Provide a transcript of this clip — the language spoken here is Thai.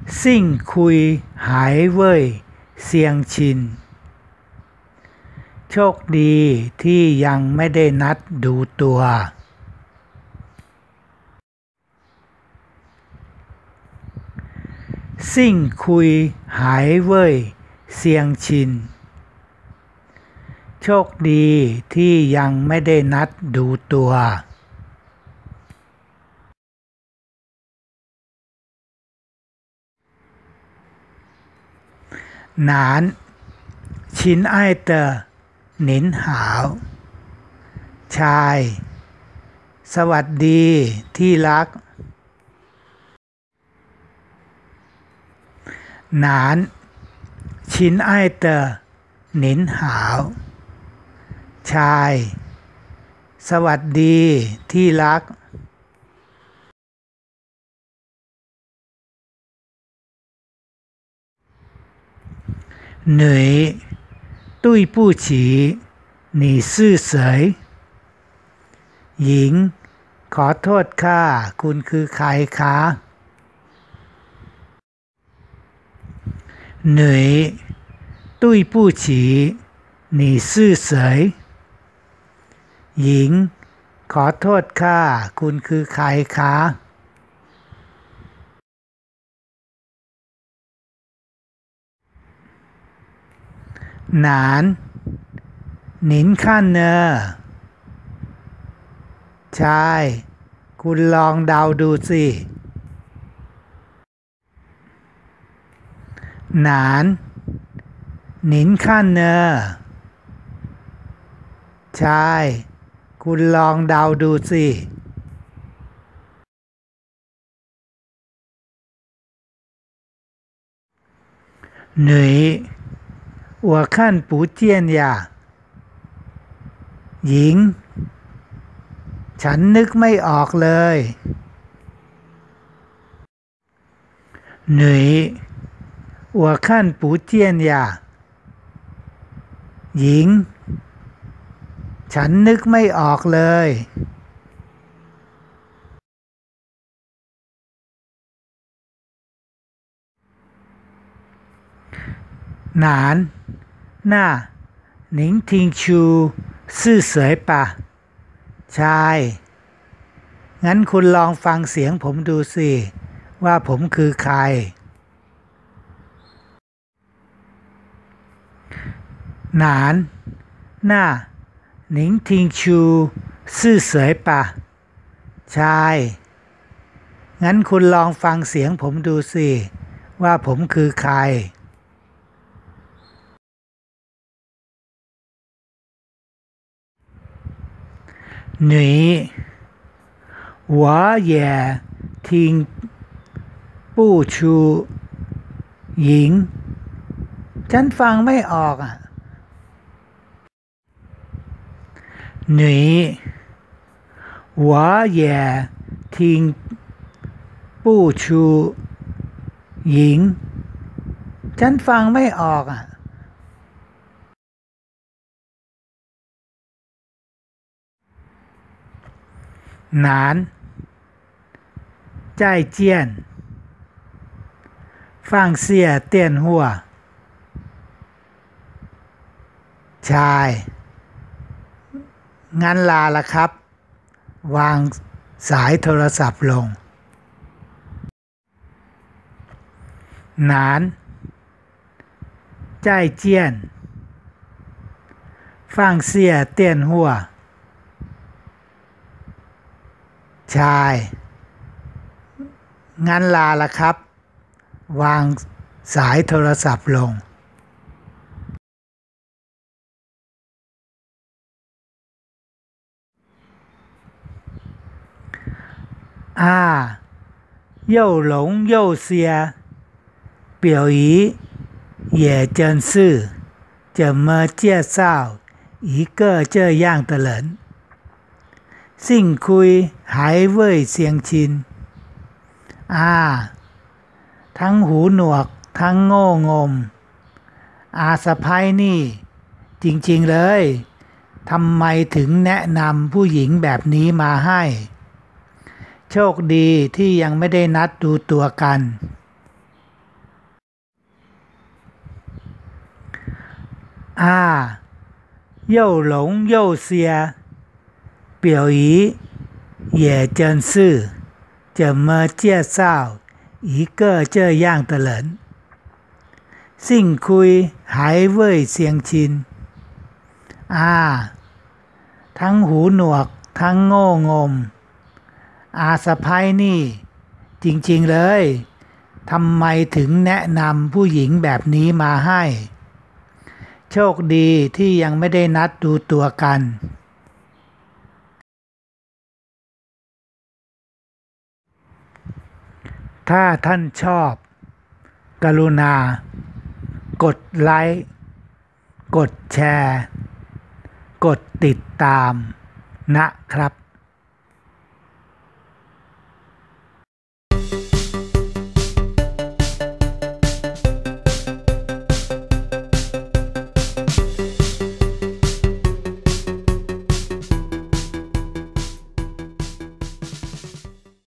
ซิ่งคุยหายเว่ยเซียงชินโชคดีที่ยังไม่ได้นัดดูตัวซิ่งคุยหายเว่ยเซียงชินโชคดีที่ยังไม่ได้นัดดูตัวหนานชินไอเตอร์หนินหาวชายสวัสดีที่รักหนานชินไอเตอร์หนินหาวชายสวัสดีที่รักหนุ่ยตุ้ยผู้ฉี你是谁หญิงขอโทษค่ะคุณคือใครคะหนุ่ยตุ้ยผู้ฉี你是谁หญิงขอโทษค่ะคุณคือใครคะหนานหนินขั้นเนอชายคุณลองเดาดูสิหนานหนินขั้นเนอชายคุณลองเดาดูสิหนุ่ย我看不见呀หญิงฉันนึกไม่ออกเลยหนุ่ย我看不见呀หญิงฉันนึกไม่ออกเลยหนานหน้าหนิงทิงชูซื่อเสยปะชายงั้นคุณลองฟังเสียงผมดูสิว่าผมคือใครหนานหน้าหนิงทิงชูซื่อเสยปะชายงั้นคุณลองฟังเสียงผมดูสิว่าผมคือใครหนุ่ย我也听不出หญิงฉันฟังไม่ออกหนุ่ย我也听不出หญิงฉันฟังไม่ออกหนานใจเจียนฟังเสียเตียนหัวชายงั้นลาละครับวางสายโทรศัพท์ลงหนานใจเจียนฟังเสียเตียนหัวชายงั้นลาละครับวางสายโทรศัพท์ลง又聋又瞎表姨也真是怎么介绍一个这样的人ซิ่งคุยหายเว่ยเซียงชินทั้งหูหนวกทั้งโง่งมสะพ้ายนี่จริงๆเลยทำไมถึงแนะนำผู้หญิงแบบนี้มาให้ โชคดีที่ยังไม่ได้นัดดูตัวกัน啊，又聋又瞎，表姨也真是，怎么介绍一个这样的人？幸亏还未相亲ทั้งหูหนวกทั้งโง่งมสะใภ้นี่จริงๆเลยทำไมถึงแนะนำผู้หญิงแบบนี้มาให้โชคดีที่ยังไม่ได้นัดดูตัวกันถ้าท่านชอบกรุณากดไลค์กดแชร์กดติดตามนะครับ